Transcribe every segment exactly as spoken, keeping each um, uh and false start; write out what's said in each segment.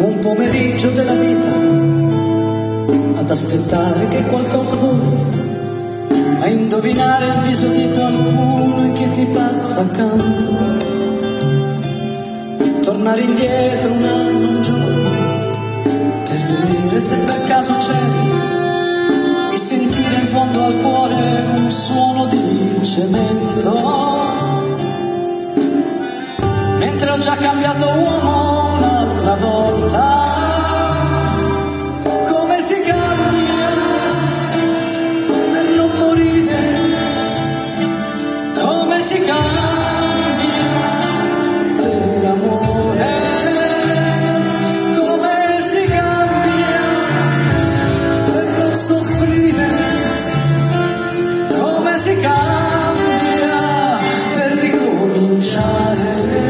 un pomeriggio della vita ad aspettare che qualcosa voglia, a indovinare il viso di qualcuno che ti passa accanto, tornare indietro un anno, un giorno, per vedere se per caso c'eri, e sentire in fondo al cuore un suono di cemento. Mentre ho già cambiato uomo un'altra volta, come si cambia per non morire, come si cambia per amore, come si cambia per non soffrire, come si cambia per ricominciare.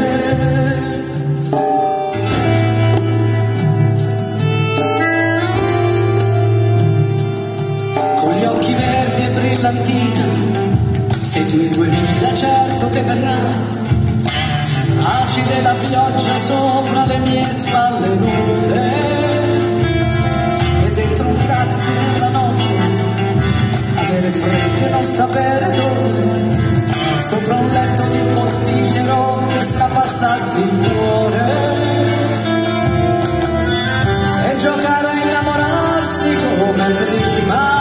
Sei tu il duemila, certo che verrà, acide la pioggia sopra le mie spalle nude, e dentro un taxi nella notte, avere freddo e non sapere dove, sopra un letto di bottiglie rotte sta a passarsi il cuore, e giocare a innamorarsi come prima.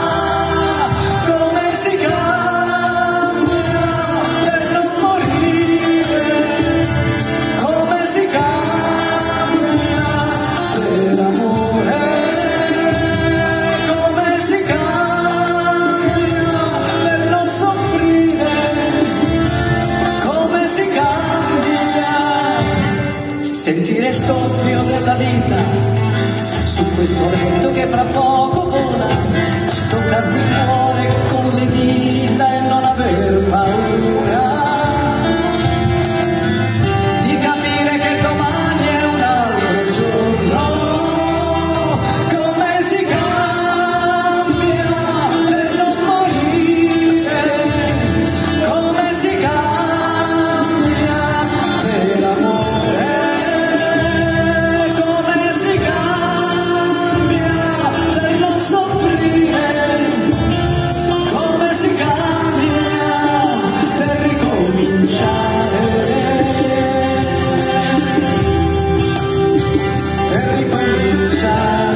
Sentire il soffio della vita su questo letto che fra poco vola, toccarti il cuore con le dita e non aver paura di capire che domani è un altro giorno. Come si cambia per non morire, come si cambia per amore, per ricominciare.